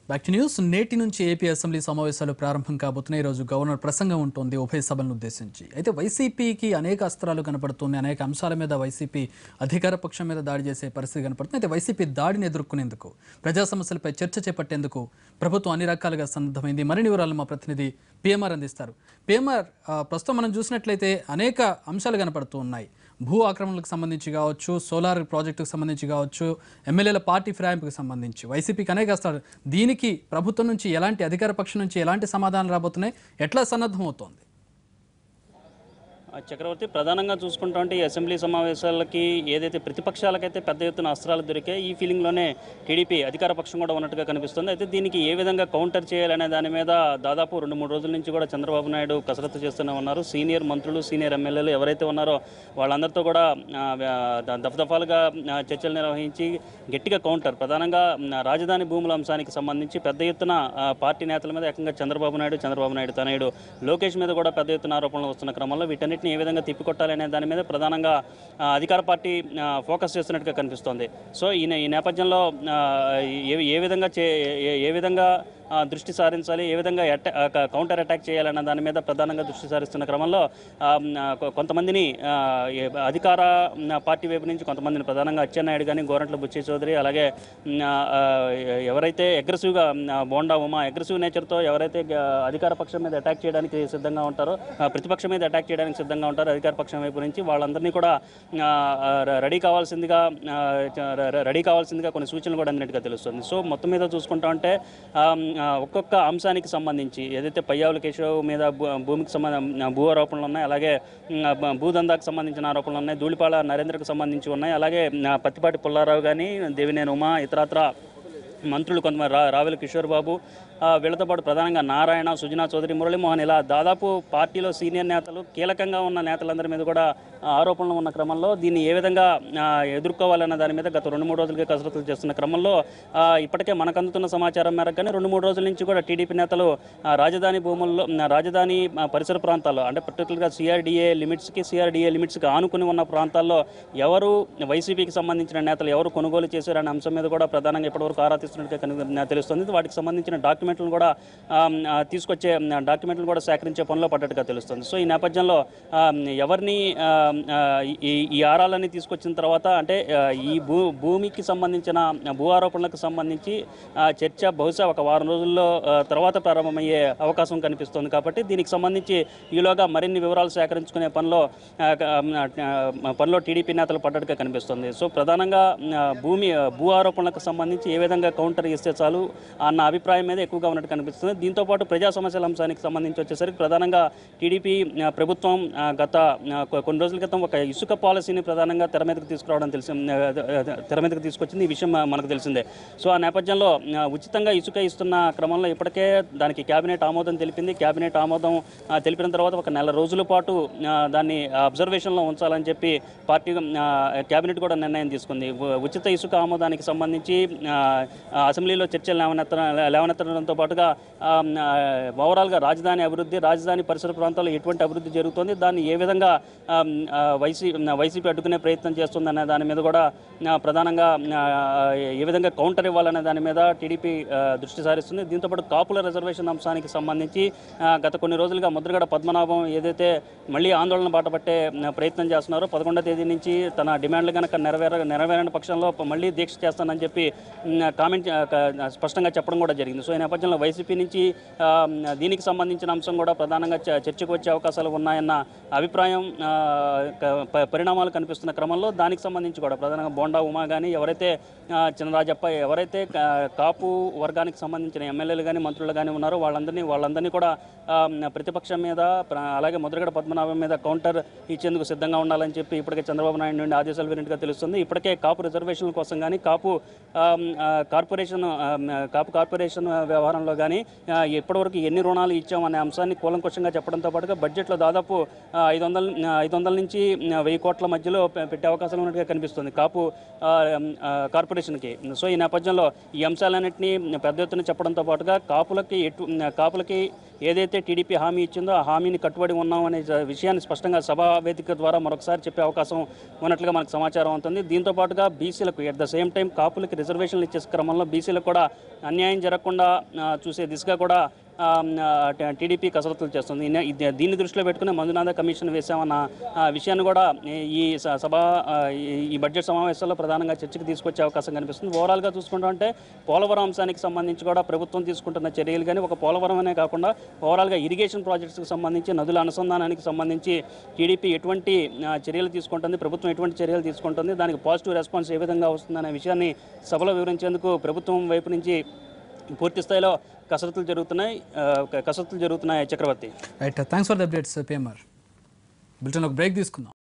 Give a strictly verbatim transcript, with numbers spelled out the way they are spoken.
Back to news. నేటి నుంచి AP assembly సమావేశాలు ప్రారంభం కాబోతున్నాయి. ఈరోజు గవర్నర్ ప్రసంగం ఉంటుంది ఉభయ సభలను ఉద్దేశించి. అయితే వైసీపీకి అనేక అస్త్రాలు కనపడుతున్నాయి. అనేక అంశాల మీద వైసీపీ అధికార పక్షం మీద దాడి చేసే పరిస్థితి కనపడుతుంది. అయితే వైసీపీ దాడిని ఎదుర్కొనేందుకు, ప్రజా సమస్యలపై చర్చ చేపట్టేందుకు ప్రభుత్వం అన్ని రకాలుగా సన్నద్ధమైంది. మరిన్ని వివరాలు మా ప్రతినిధి పిఎంఆర్ అందిస్తారు. పిఎంఆర్, ప్రస్తుతం మనం చూసినట్లయితే అనేక అంశాలు కనపడుతూ ఉన్నాయి. భూ ఆక్రమణలకు సంబంధించి కావచ్చు, సోలార్ ప్రాజెక్టుకు సంబంధించి కావచ్చు, ఎమ్మెల్యేల పార్టీ ఫిరాయింపుకు సంబంధించి వైసీపీకి అనేక వస్తారు. దీనికి ప్రభుత్వం నుంచి ఎలాంటి, అధికార పక్షం నుంచి ఎలాంటి సమాధానాలు రాబోతున్నాయి, ఎట్లా సన్నద్ధమవుతోంది? చక్రవర్తి, ప్రధానంగా చూసుకుంటే ఈ అసెంబ్లీ సమావేశాలకి ఏదైతే ప్రతిపక్షాలకైతే పెద్ద ఎత్తున అస్త్రాలు దొరికాయి, ఈ ఫీలింగ్లోనే టీడీపీ అధికార పక్షం కూడా ఉన్నట్టుగా కనిపిస్తుంది. అయితే దీనికి ఏ విధంగా కౌంటర్ చేయాలనే దాని మీద దాదాపు రెండు మూడు రోజుల నుంచి కూడా చంద్రబాబు నాయుడు కసరత్తు చేస్తూనే ఉన్నారు. సీనియర్ మంత్రులు, సీనియర్ ఎమ్మెల్యేలు ఎవరైతే ఉన్నారో వాళ్ళందరితో కూడా దఫదఫాలుగా చర్చలు నిర్వహించి గట్టిగా కౌంటర్, ప్రధానంగా రాజధాని భూముల అంశానికి సంబంధించి పెద్ద ఎత్తున పార్టీ నేతల మీద, ఏకంగా చంద్రబాబు నాయుడు చంద్రబాబు నాయుడు తనయుడు లోకేష్ మీద కూడా పెద్ద ఎత్తున ఆరోపణలు వస్తున్న క్రమంలో వీటన్నిటిని ఏ విధంగా తిప్పికొట్టాలనే దాని మీద ప్రధానంగా అధికార పార్టీ ఫోకస్ చేస్తున్నట్టుగా కనిపిస్తోంది. సో ఈ ఈ నేపథ్యంలో ఏ విధంగా చే ఏ విధంగా దృష్టి సారించాలి, ఏ విధంగా అటా కౌంటర్ అటాక్ చేయాలన్న దాని మీద ప్రధానంగా దృష్టి సారిస్తున్న క్రమంలో కొంతమందిని అధికార పార్టీ వైపు నుంచి కొంతమందిని, ప్రధానంగా అచ్చెన్నాయుడు కానీ, గోరంట్ల బుచ్చి చౌదరి, అలాగే ఎవరైతే అగ్రెసివ్గా బోండా ఉమా అగ్రెసివ్ నేచర్తో ఎవరైతే అధికార పక్షం మీద అటాక్ చేయడానికి సిద్ధంగా ఉంటారో, ప్రతిపక్షం మీద అటాక్ చేయడానికి సిద్ధంగా ఉంటారో అధికార పక్షం వైపు నుంచి, వాళ్ళందరినీ కూడా రెడీ కావాల్సిందిగా రెడీ కావాల్సిందిగా కొన్ని సూచనలు కూడా అందినట్టుగా తెలుస్తుంది. సో మొత్తం మీద చూసుకుంటా ఉంటే ఒక్కొక్క అంశానికి సంబంధించి ఏదైతే పయ్యావుల కేశవ్ మీద భూమికి సంబంధ భూ ఆరోపణలు ఉన్నాయి, అలాగే భూదందాకు సంబంధించిన ఆరోపణలు ఉన్నాయి, ధూళిపాల నరేంద్రకు సంబంధించి ఉన్నాయి, అలాగే పత్తిపాటి పుల్లారావు కానీ, దేవినేని ఉమా, ఇతరత్ర మంత్రులు కొంతమంది, రా రావెల కిషోర్ బాబు, వీళ్ళతో పాటు ప్రధానంగా నారాయణ, సుజనా చౌదరి, మురళీమోహన్, ఇలా దాదాపు పార్టీలో సీనియర్ నేతలు, కీలకంగా ఉన్న నేతలందరి మీద కూడా ఆరోపణలు ఉన్న క్రమంలో దీన్ని ఏ విధంగా ఎదుర్కోవాలన్న దాని మీద గత రెండు మూడు రోజులుగా కసరత్తులు చేస్తున్న క్రమంలో ఇప్పటికే మనకు అందుతున్న సమాచారం మేరకు కానీ రెండు మూడు రోజుల నుంచి కూడా టీడీపీ నేతలు రాజధాని భూముల్లో, రాజధాని పరిసర ప్రాంతాల్లో, అంటే పర్టికులర్గా సిఆర్డీఏ లిమిట్స్కి సిఆర్డీఏ లిమిట్స్కి ఆనుకుని ఉన్న ప్రాంతాల్లో ఎవరు వైసీపీకి సంబంధించిన నేతలు ఎవరు కొనుగోలు చేశారనే అంశం మీద కూడా ప్రధానంగా ఇప్పటివరకు ఆరా తీస్తున్నట్టుగా తెలుస్తుంది. వాటికి సంబంధించిన డాక్యుమెంట్లను కూడా తీసుకొచ్చే డాక్యుమెంట్లను కూడా సేకరించే పనిలో పడ్డట్టుగా తెలుస్తుంది. సో ఈ నేపథ్యంలో ఎవరిని ఈ ఆరాలన్నీ తీసుకొచ్చిన తర్వాత, అంటే ఈ భూ భూమికి సంబంధించిన భూ ఆరోపణలకు సంబంధించి చర్చ బహుశా ఒక వారం రోజుల్లో తర్వాత ప్రారంభమయ్యే అవకాశం కనిపిస్తుంది. కాబట్టి దీనికి సంబంధించి ఈలోగా మరిన్ని వివరాలు సేకరించుకునే పనిలో పనిలో టీడీపీ నేతలు పడ్డట్టుగా కనిపిస్తుంది. సో ప్రధానంగా భూమి భూ ఆరోపణలకు సంబంధించి ఏ విధంగా కౌంటర్ ఇస్తే చాలు అన్న అభిప్రాయం మీద ఎక్కువగా ఉన్నట్టు కనిపిస్తుంది. దీంతోపాటు ప్రజా సమస్యల అంశానికి సంబంధించి వచ్చేసరికి ప్రధానంగా టీడీపీ ప్రభుత్వం గత కొన్ని రోజుల క్రితం ఒక ఇసుక పాలసీని ప్రధానంగా తెర మీదకి తీసుకురావడం తెలిసి తెర మీదకి తీసుకొచ్చింది. ఈ విషయం మనకు తెలిసిందే. సో ఆ నేపథ్యంలో ఉచితంగా ఇసుక ఇస్తున్న క్రమంలో ఇప్పటికే దానికి క్యాబినెట్ ఆమోదం తెలిపింది. క్యాబినెట్ ఆమోదం తెలిపిన తర్వాత ఒక నెల రోజుల పాటు దాన్ని అబ్జర్వేషన్లో ఉంచాలని చెప్పి పార్టీ క్యాబినెట్ కూడా నిర్ణయం తీసుకుంది. ఉచిత ఇసుక ఆమోదానికి సంబంధించి అసెంబ్లీలో చర్చలు లేవనెత్త లేవనెత్తడంతో పాటుగా ఓవరాల్గా రాజధాని అభివృద్ధి, రాజధాని పరిసర ప్రాంతాల్లో ఎటువంటి అభివృద్ధి జరుగుతుంది, దాన్ని ఏ విధంగా వైసీ వైసీపీ అడ్డుకునే ప్రయత్నం చేస్తుందనే దాని మీద కూడా ప్రధానంగా ఏ విధంగా కౌంటర్ ఇవ్వాలనే దాని మీద టీడీపీ దృష్టి సారిస్తుంది. దీంతోపాటు కాపుల రిజర్వేషన్ అంశానికి సంబంధించి గత కొన్ని రోజులుగా ముద్రగడ పద్మనాభం ఏదైతే మళ్ళీ ఆందోళన బాటపట్టే ప్రయత్నం చేస్తున్నారో, పదకొండవ తేదీ నుంచి తన డిమాండ్లు కనుక నెరవేర నెరవేరని పక్షంలో మళ్ళీ దీక్ష చేస్తానని చెప్పి కామెంట్ స్పష్టంగా చెప్పడం కూడా జరిగింది. సో ఈ నేపథ్యంలో వైసీపీ నుంచి దీనికి సంబంధించిన అంశం కూడా ప్రధానంగా చర్చకు వచ్చే అవకాశాలు ఉన్నాయన్న అభిప్రాయం పరిణామాలు కనిపిస్తున్న క్రమంలో దానికి సంబంధించి కూడా ప్రధానంగా బోండా ఉమా కానీ, ఎవరైతే చినరాజప్ప, ఎవరైతే కాపు వర్గానికి సంబంధించిన ఎమ్మెల్యేలు కానీ, మంత్రులు కానీ ఉన్నారో వాళ్ళందరినీ వాళ్ళందరినీ కూడా ప్రతిపక్షం మీద, అలాగే ముద్రగడ పద్మనాభం మీద కౌంటర్ ఇచ్చేందుకు సిద్ధంగా ఉండాలని చెప్పి ఇప్పటికే చంద్రబాబు నాయుడు నుండి ఆదేశాలు వినట్టుగా తెలుస్తుంది. ఇప్పటికే కాపు రిజర్వేషన్ల కోసం కానీ, కాపు కార్పొరేషన్ కాపు కార్పొరేషన్ వ్యవహారంలో కానీ ఇప్పటివరకు ఎన్ని రుణాలు ఇచ్చామనే అంశాన్ని కూలంకషంగా చెప్పడంతో పాటుగా బడ్జెట్లో దాదాపు ఐదు వందల ఐదు వందల నుంచి వెయ్యి కోట్ల మధ్యలో పెట్టే అవకాశాలు ఉన్నట్టుగా కనిపిస్తుంది కాపు కార్పొరేషన్కి. సో ఈ నేపథ్యంలో ఈ అంశాలన్నింటినీ పెద్ద ఎత్తున చెప్పడంతో పాటుగా కాపులకి ఎటు కాపులకి ఏదైతే టీడీపీ హామీ ఇచ్చిందో ఆ హామీని కట్టుబడి ఉన్నాం అనే జ- విషయాన్ని స్పష్టంగా సభా వేదిక ద్వారా మరొకసారి చెప్పే అవకాశం ఉన్నట్లుగా మనకు సమాచారం అవుతుంది. దీంతో పాటుగా బీసీలకు ఎట్ ద సేమ్ టైం కాపులకి రిజర్వేషన్లు ఇచ్చే క్రమంలో బీసీలకు కూడా అన్యాయం జరగకుండా ఆ, చూసే దిశగా కూడా ఆ, ఆ, టీడీపీ కసరత్తులు చేస్తుంది. ఇన్న- ఇది- దీన్ని దృష్టిలో పెట్టుకుని మంజునాథ కమిషన్ వేశామన్న ఆ, విషయాన్ని కూడా ఈ స- సభ ఆ, ఈ- ఈ బడ్జెట్ సమావేశాల్లో ప్రధానంగా చర్చకు తీసుకొచ్చే అవకాశం కనిపిస్తుంది. ఓవరాల్గా చూసుకుంటే పోలవరం అంశానికి సంబంధించి కూడా ప్రభుత్వం తీసుకుంటున్న చర్యలు కానీ ఒక పోలవరం అనే కాకుండా ఓవరాల్గా ఇరిగేషన్ ప్రాజెక్ట్స్కి సంబంధించి నదుల అనుసంధానానికి సంబంధించి టీడీపీ ఎటువంటి ఆ, చర్యలు తీసుకుంటుంది, ప్రభుత్వం ఎటువంటి చర్యలు తీసుకుంటుంది, దానికి పాజిటివ్ రెస్పాన్స్ ఏ విధంగా వస్తుందనే విషయాన్ని సభలో వివరించేందుకు ప్రభుత్వం వైపు నుంచి పూర్తి స్థాయిలో కసరత్తులు జరుగుతున్నాయి ఆ, కసరత్తులు జరుగుతున్నాయి Chakravarthi. Right, thanks for the updates PMR. Bulletin ఒక బ్రేక్ తీసుకుందాం.